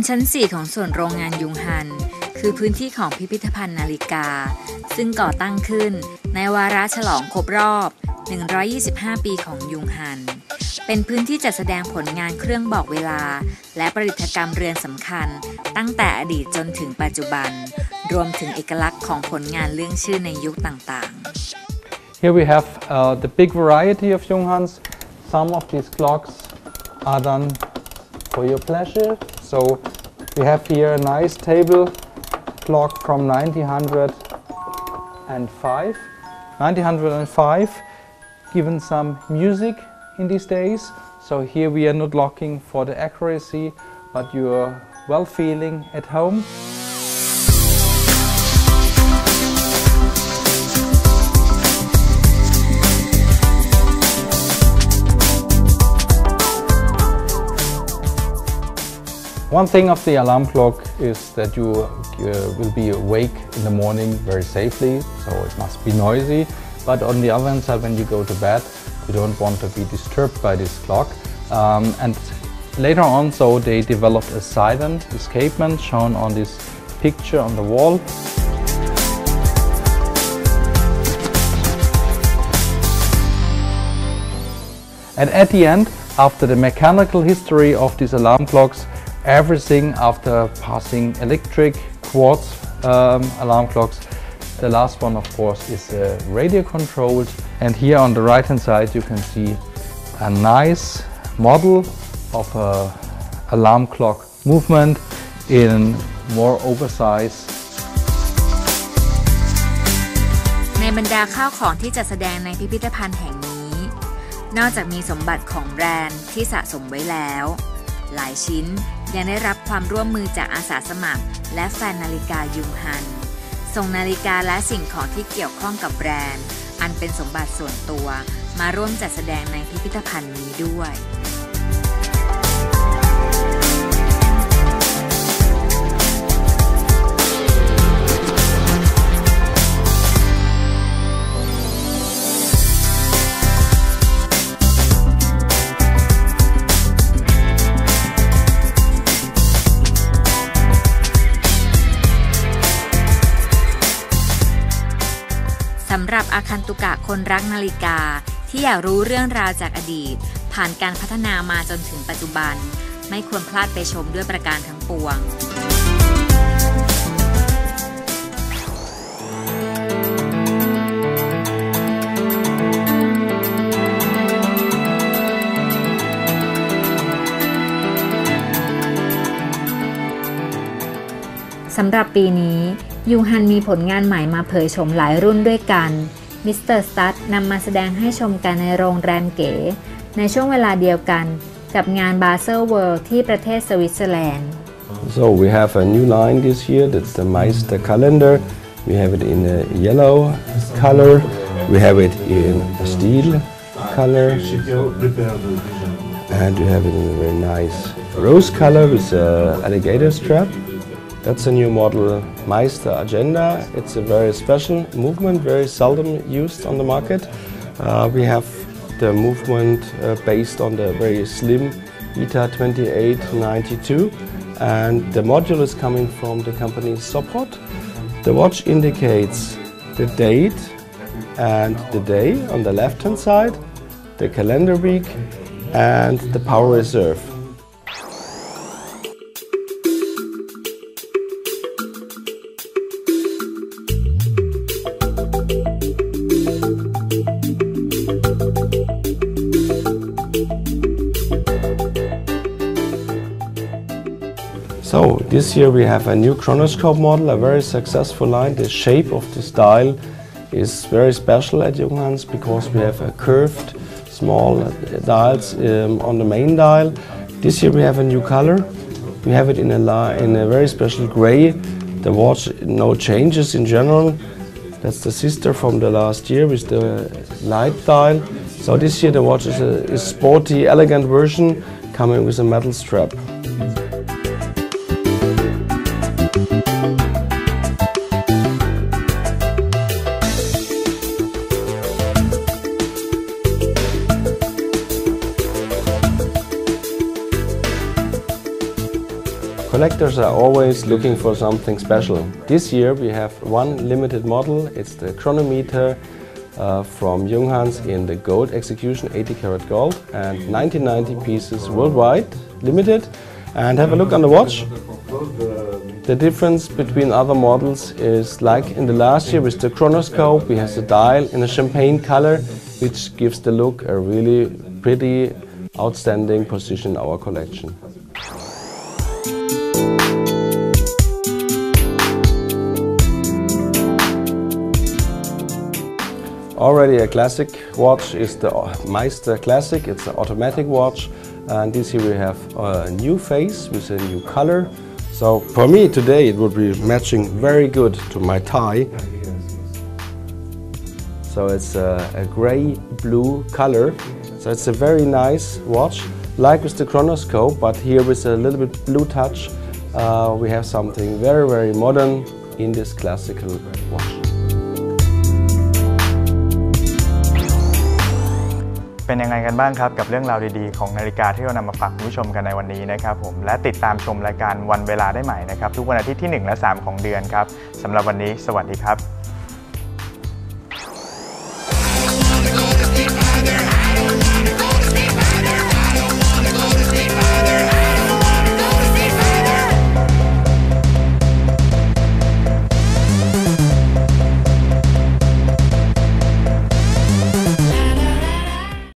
ชั้น 4 ของส่วนโรงงานยุงฮันคือพื้นที่ของพิพิธภัณฑ์นาฬิกาซึ่งก่อตั้งขึ้นในวาระฉลองครบรอบ125 ปีของยุงฮันเป็นพื้นที่จัดแสดงผลงานเครื่องบอกเวลาและประดิษฐกรรมเรือนสำคัญตั้งแต่อดีตจนถึงปัจจุบันรวมถึงเอกลักษณ์ของผลงานเรื่องชื่อในยุคต่างๆ Here we have the big variety of Junghans. Some of these clocks are done for your pleasure. So we have here a nice table clock from 1905. 1905, given some music in these days. So here we are not looking for the accuracy, but you are well feeling at home. One thing of the alarm clock is that you will be awake in the morning very safely, so it must be noisy. But on the other hand side, when you go to bed, you don't want to be disturbed by this clock. And later on, so they developed a silent escapement shown on this picture on the wall. And at the end, after the mechanical history of these alarm clocks, everything after passing electric quartz alarm clocks, the last one of course is radio controlled. And here on the right hand side you can see a nice model of a alarm clock movement in more oversized. ในบรรดาข้าวของที่จัดแสดงในพิพิธภัณฑ์แห่งนี้นอกจากมีสมบัติของแบรนด์ที่สะสมไว้แล้วหลายชิ้นยังได้รับความร่วมมือจากอาสาสมัครและแฟนนาฬิกายุงฮันส่งนาฬิกาและสิ่งของที่เกี่ยวข้องกับแบรนด์อันเป็นสมบัติส่วนตัวมาร่วมจัดแสดงในพิพิธภัณฑ์นี้ด้วย สำหรับอาคันตุกะคนรักนาฬิกาที่อยากรู้เรื่องราวจากอดีตผ่านการพัฒนามาจนถึงปัจจุบันไม่ควรพลาดไปชมด้วยประการทั้งปวงสำหรับปีนี้ยูฮันมีผลงานใหม่มาเผยโฉมหลายรุ่นด้วยกันมิสเตอร์สตั๊ดนำมาแสดงให้ชมกันในโรงแรมเก๋ในช่วงเวลาเดียวกันกับงาน Basel World ที่ประเทศสวิตเซอร์แลนด์ So we have a new line this year, that's the Meister calendar. We have it in a yellow color, we have it in a steel color, and we have it in a very nice rose color with an alligator strap. That's a new model, Meister Agenda. It's a very special movement, very seldom used on the market. We have the movement based on the very slim ETA 2892, and the module is coming from the company Sopot. The watch indicates the date and the day on the left hand side, the calendar week, and the power reserve. So this year we have a new chronoscope model, a very successful line. The shape of this dial is very special at Junghans because we have a curved small dials on the main dial. This year we have a new color. We have it in a very special gray. The watch, no changes in general. That's the sister from the last year with the light dial. So this year the watch is a sporty, elegant version coming with a metal strap. Collectors are always looking for something special. This year we have one limited model. It's the chronometer from Junghans in the gold execution, 80 karat gold, and 1990 pieces worldwide, limited. And have a look on the watch. The difference between other models is like in the last year with the chronoscope, we have the dial in a champagne color, which gives the look a really pretty, outstanding position in our collection. Already a classic watch is the Meister Classic. It's an automatic watch, and this here we have a new face with a new color. So for me today it would be matching very good to my tie. So it's a gray-blue color. So it's a very nice watch, like with the chronoscope, but here with a little bit blue touch. We have something very, very modern in this classical watch. เป็นยังไงกันบ้างครับกับเรื่องราวดีๆของนาฬิกาที่เรานำมาฝากคุณผู้ชมกันในวันนี้นะครับผมและติดตามชมรายการวันเวลาได้ใหม่นะครับทุกวันอาทิตย์ที่1 และ 3ของเดือนครับสำหรับวันนี้สวัสดีครับ